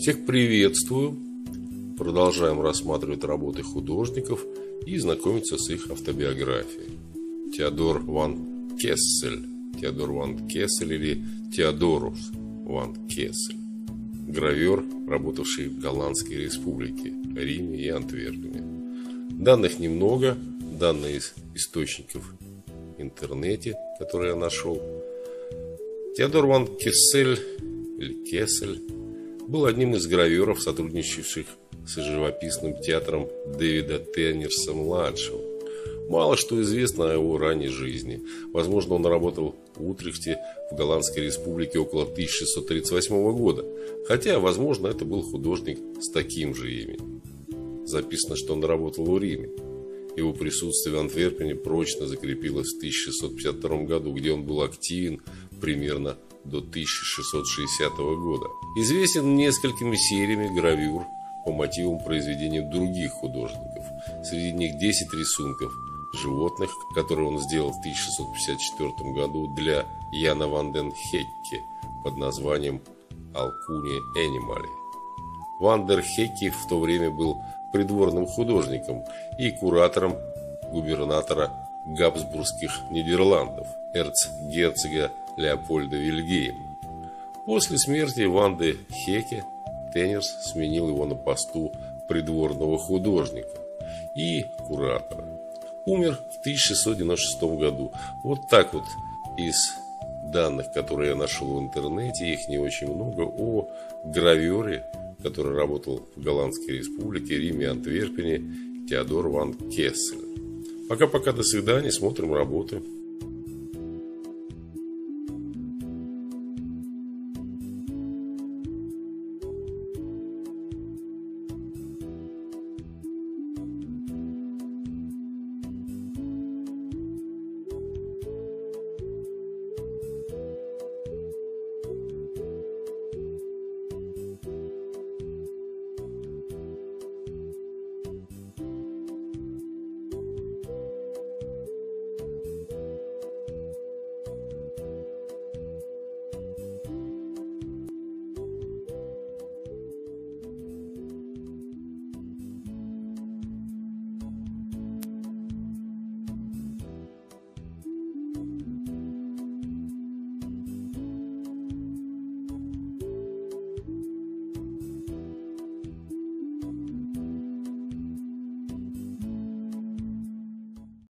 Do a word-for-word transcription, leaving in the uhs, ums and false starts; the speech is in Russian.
Всех приветствую. Продолжаем рассматривать работы художников и знакомиться с их автобиографией. Теодор ван Кессель. Теодор ван Кессель или Теодорус ван Кессель. Гравер, работавший в Голландской республике, Риме и Антверпене. Данных немного, данные из источников в интернете, которые я нашел. Теодор ван Кессель, или Кессель, был одним из граверов, сотрудничавших с живописным театром Дэвида Теннерса-младшего. Мало что известно о его ранней жизни. Возможно, он работал в Утрехте, в Голландской республике около тысяча шестьсот тридцать восьмого года. Хотя, возможно, это был художник с таким же именем. Записано, что он работал в Риме. Его присутствие в Антверпене прочно закрепилось в тысяча шестьсот пятьдесят втором году, где он был активен примерно до тысяча шестьсот шестидесятого года. Известен несколькими сериями гравюр по мотивам произведений других художников. Среди них десять рисунков животных, которые он сделал в тысяча шестьсот пятьдесят четвёртом году для Яна ван ден Хекке под названием «Алкуния Энимали». Ван дер Хекке в то время был придворным художником и куратором губернатора Габсбургских Нидерландов, эрцгерцога Леопольда Вильгельма. После смерти Ван де Хекке Теннерс сменил его на посту придворного художника и куратора. Умер в тысяча шестьсот девяносто шестом году. Вот так вот из данных, которые я нашел в интернете, их не очень много, о гравере, который работал в Голландской республике, Риме и Антверпене, Теодор ван Кессель. Пока-пока, до свидания, смотрим работы.